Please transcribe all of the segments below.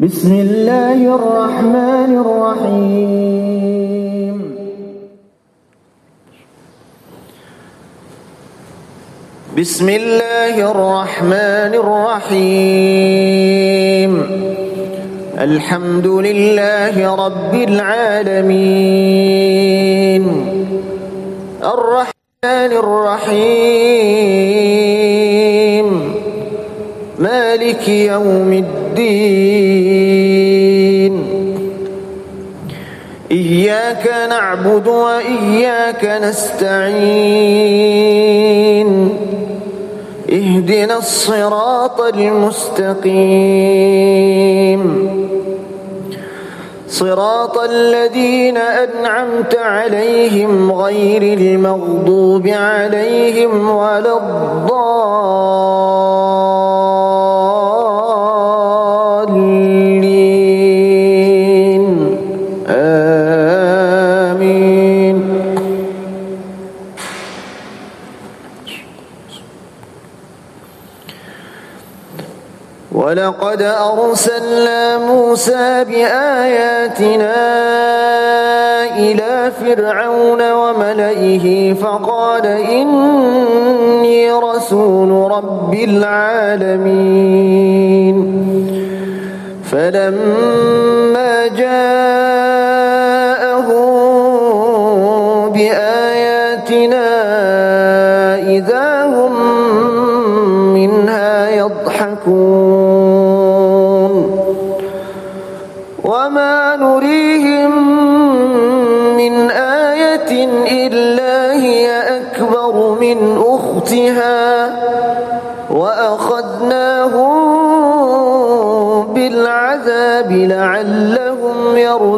بسم الله الرحمن الرحيم بسم الله الرحمن الرحيم الحمد لله رب العالمين الرحمن الرحيم مالك يوم الدين إياك نعبد وإياك نستعين اهدنا الصراط المستقيم صراط الذين أنعمت عليهم غير المغضوب عليهم ولا الضالين آمين. ولقد أرسلنا موسى بآياتنا إلى فرعون وملئه فقال إني رسول رب العالمين فلما جاءهم بآياتنا إذا هم منها يضحكون وما نريهم من آية إلا هي أكبر من أختها وأخذناهم بالعذاب لعلهم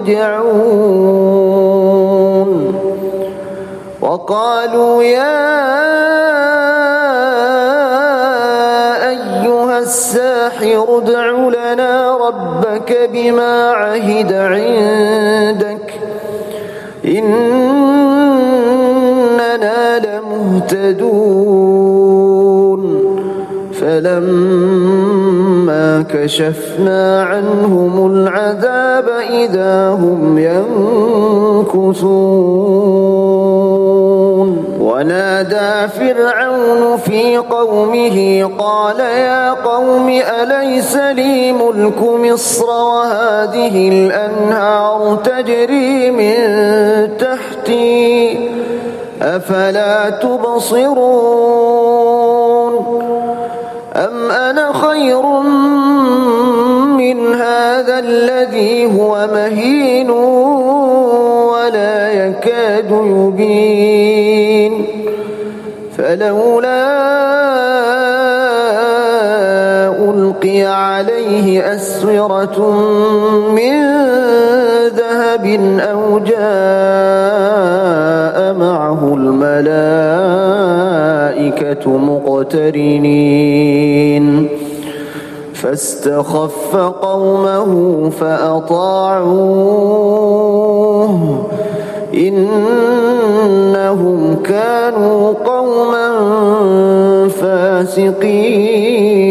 يرجعون وقالوا يا أيها الساحر ادع لنا ربك بما عهد عندك إننا لمهتدون فلما كشفنا عنهم العذاب إذا هم ينكثون ونادى فرعون في قومه قال يا قوم أليس لي ملك مصر وهذه الأنهار تجري من تحتي أفلا تبصرون أم أنا خير من هذا الذي هو مهين ولا يكاد يبين فلولا ألقي عليه أسورة من ذهب أو جاء معه الملائكة مقترنين فاستخف قومه فأطاعوه إنهم كانوا قوما فاسقين.